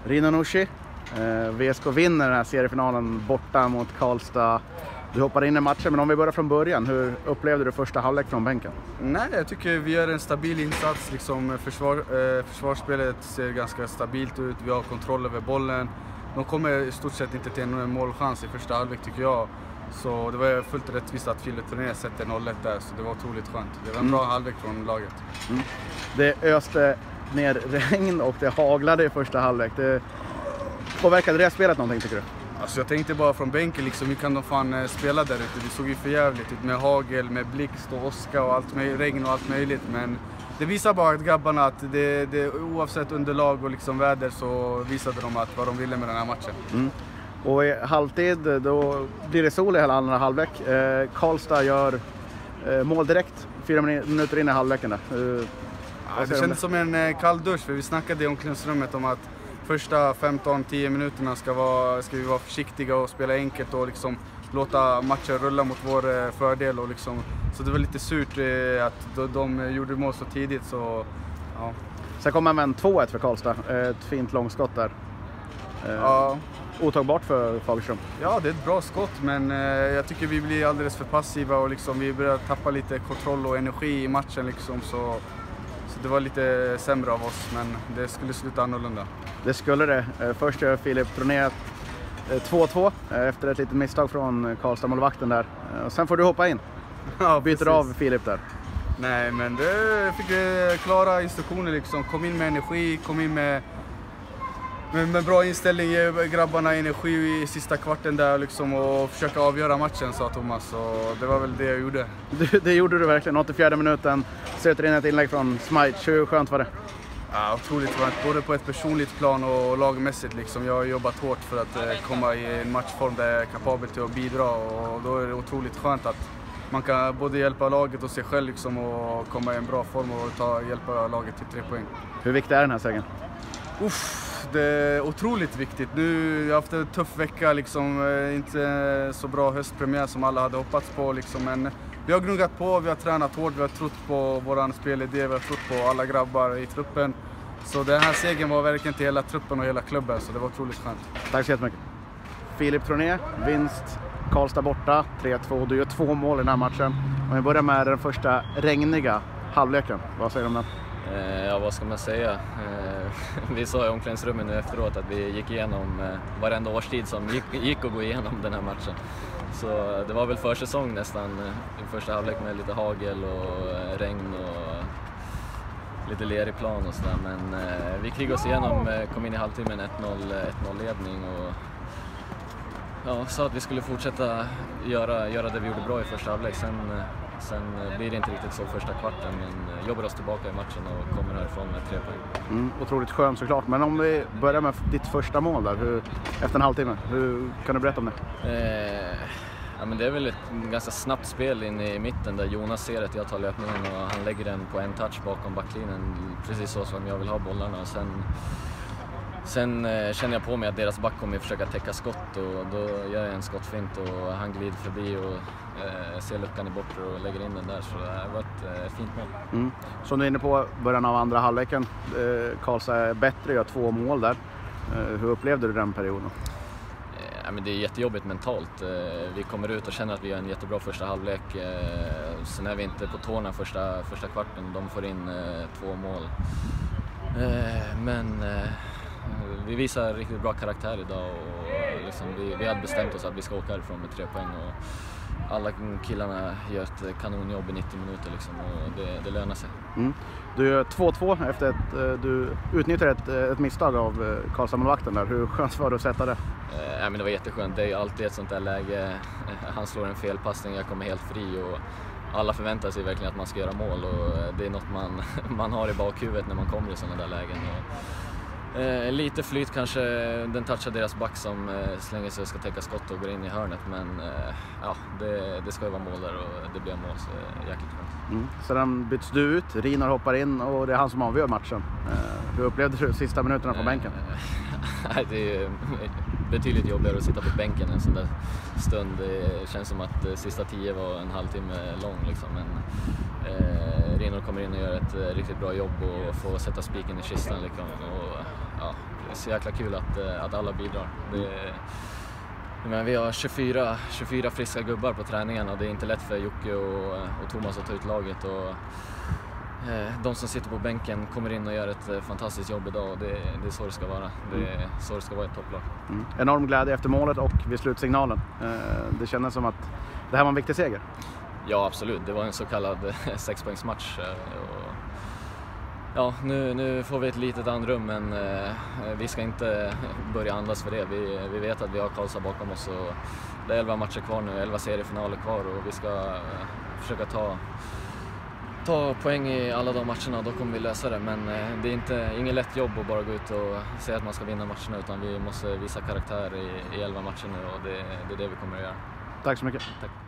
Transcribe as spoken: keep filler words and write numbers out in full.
Rino Nooshi, eh, V S K vinner den här seriefinalen borta mot Karlstad. Du hoppar in i matchen, men om vi börjar från början, hur upplevde du första halvlek från bänken? Nej, jag tycker vi gör en stabil insats. Liksom försvar, eh, försvarsspelet ser ganska stabilt ut, vi har kontroll över bollen. De kommer i stort sett inte till en målchans i första halvlek tycker jag. Så det var fullt rättvist att Filip Troné sätter noll ett där, så det var otroligt skönt. Det var en bra mm. halvlek från laget. Mm. Det öste ner regn och det haglade i första halvlek. Det påverkade det spelet någonting tycker du? Alltså jag tänkte bara från bänken liksom, hur kan de fan spela där ute? Det såg ju för jävligt ut med hagel, med blixt och åska och allt med regn och allt möjligt. Men det visar bara att grabbarna, att det, det, oavsett underlag och liksom väder så visade de att vad de ville med den här matchen. Mm. Och i halvtid då blir det sol i hela andra halvlek. Eh, Karlstad gör eh, mål direkt, fyra minuter in i halvleken där. Eh, ja, det kändes som en eh, kall dusch, för vi snackade i omklädningsrummet om att första femton till tio minuterna ska, vara, ska vi vara försiktiga och spela enkelt och liksom låta matchen rulla mot vår fördel. Och liksom, så det var lite surt eh, att de, de gjorde mål så tidigt. Så, ja. Sen kommer man två ett för Karlstad, ett fint långskott där. Eh, ja. Otagbart för Fagerström. Ja, det är ett bra skott, men eh, jag tycker vi blir alldeles för passiva och liksom, vi börjar tappa lite kontroll och energi i matchen. Liksom, så, så det var lite sämre av oss, men det skulle sluta annorlunda. Det skulle det. Först gör Filip Troné två två efter ett litet misstag från Karlstad-målvakten där. Sen får du hoppa in. Ja, byter precis. av Filip där. Nej, men det fick vi klara instruktioner liksom. Kom in med energi, kom in med, med, med bra inställning, ge grabbarna energi i sista kvarten där liksom, och försöka avgöra matchen, sa Thomas. Och det var väl det jag gjorde. Det, det gjorde du verkligen. åttiofjärde minuten. Sätter in ett inlägg från Smite. Hur skönt var det? Ja, otroligt skönt, både på ett personligt plan och lagmässigt. Liksom. Jag har jobbat hårt för att eh, komma i en matchform där jag är kapabel till att bidra, och då är det otroligt skönt att man kan både hjälpa laget och sig själv liksom, och komma i en bra form och ta, hjälpa laget till tre poäng. Hur viktig är den här segern? Uff, det är otroligt viktigt. Nu jag har haft en tuff vecka, liksom, inte så bra höstpremiär som alla hade hoppats på. Liksom, men vi har gnuggat på, vi har tränat hårt, vi har trott på våran spelidé, vi har trott på alla grabbar i truppen. Så den här segern var verkligen till hela truppen och hela klubben, så det var otroligt skönt. Tack så jättemycket. Filip Troné, vinst, Karlstad borta, tre två. Du gör två mål i den här matchen. Om vi börjar med den första regniga halvleken, vad säger du om den? Eh, ja, vad ska man säga? Eh, vi sa i omklädningsrummet nu efteråt att vi gick igenom eh, varenda årstid som gick, gick att gå igenom den här matchen. Så det var väl försäsong nästan i första halvlek med lite hagel och regn och lite lerig plan och sådär. Men eh, vi krigade oss igenom, kom in i halvtimmen ett noll ledning och ja, sa att vi skulle fortsätta göra, göra det vi gjorde bra i första halvlek. Sen, sen blir det inte riktigt så första kvarten, men jobbar oss tillbaka i matchen och kommer härifrån med tre poäng. Mm, otroligt skönt såklart, men om vi börjar med ditt första mål där, hur, efter en halvtimme, hur kan du berätta om det? Eh, ja, men det är väl ett ganska snabbt spel in i mitten där Jonas ser att jag tar löpningen och han lägger den på en touch bakom backlinjen, precis så som jag vill ha bollarna. Och sen sen eh, känner jag på mig att deras back kommer försöka täcka skott, och då gör jag en skottfint och han glider förbi och eh, ser luckan i bortre och lägger in den där, så det var ett eh, fint mål. Mm. Som du är inne på, början av andra halvleken, eh, Karlstad är bättre, gör två mål där. Eh, hur upplevde du den perioden? Ja, men det är jättejobbigt mentalt. Vi kommer ut och känner att vi har en jättebra första halvlek. Sen är vi inte på tårna första, första kvarten. De får in två mål. Men vi visar riktigt bra karaktär idag. Och liksom vi, vi hade bestämt oss att vi ska åka härifrån med tre poäng. Och alla killarna gör ett kanonjobb i nittio minuter liksom, och det, det lönar sig. Mm. Du gör två två efter att du utnyttjar ett, ett misstag av Karlstad-målvakten där. Hur skönt var det att sätta det? Eh, men det var jätteskönt. Det är ju alltid ett sånt där läge. Han slår en felpassning, jag kommer helt fri och alla förväntar sig verkligen att man ska göra mål, och det är något man, man har i bakhuvudet när man kommer i sådana där lägen. Och, eh, lite flyt kanske, den touchar deras back som eh, slänger sig och ska täcka skott och går in i hörnet, men eh, ja, det, det ska ju vara mål där och det blir mål, så eh, jäkligt skönt. Mm. Sedan byts du ut, Rinor hoppar in och det är han som avgör matchen. Eh, hur upplevde du sista minuterna på bänken? Nej, det är betydligt jobbigare att sitta på bänken en sån där stund. Det känns som att eh, sista tio var en halvtimme lång liksom. Men eh, Rino kommer in och gör ett eh, riktigt bra jobb och får sätta spiken i kistan liksom. Och, ja, det är så jäkla kul att, eh, att alla bidrar. Det, men vi har tjugofyra, tjugofyra friska gubbar på träningarna och det är inte lätt för Jocke och, och Thomas att ta ut laget. Och, eh, de som sitter på bänken kommer in och gör ett eh, fantastiskt jobb idag och det, det är så det ska vara. Det är så det ska vara ett topplag. Mm. Enorm glädje efter målet och vid slutsignalen. Eh, det kändes som att det här var en viktig seger. Ja, absolut. Det var en så kallad sexpoängsmatch. Och ja, nu, nu får vi ett litet andrum, men eh, vi ska inte börja andas för det. Vi, vi vet att vi har Karlstad bakom oss och det är elva matcher kvar nu, elva seriefinaler kvar och vi ska eh, försöka ta, ta poäng i alla de matcherna. Då kommer vi lösa det, men eh, det är inte, ingen lätt jobb att bara gå ut och säga att man ska vinna matcherna, utan vi måste visa karaktär i, i elva matcher nu och det, det är det vi kommer att göra. Tack så mycket. Tack.